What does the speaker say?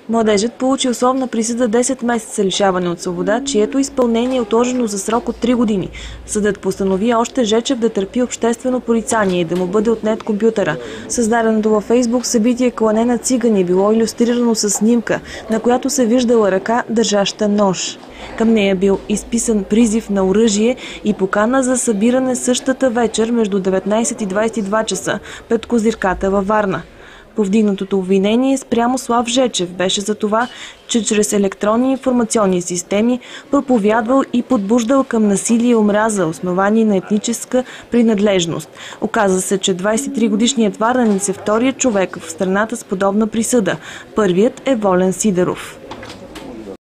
Младежът получи условна присъда 10 месеца лишаване от свобода, чието изпълнение е отложено за срок от 3 години. Съдът постанови още Жечев да търпи обществено порицание и да му бъде отнет компютъра. Създаденото във Фейсбук събитие "Клане на цигани" било илюстрирано с снимка, на която се виждала ръка, държаща нож. Към нея бил изписан призив на оръжие и покана за събиране същата вечер между 19 и 22 часа пред Козирката във Варна. Повдигнатото обвинение спрямо Слав Жечев беше за това, че чрез електронни информационни системи проповядвал и подбуждал към насилие и омраза, основани на етническа принадлежност. Оказа се, че 23-годишният варненец е вторият човек в страната с подобна присъда. Първият е Волен Сидеров.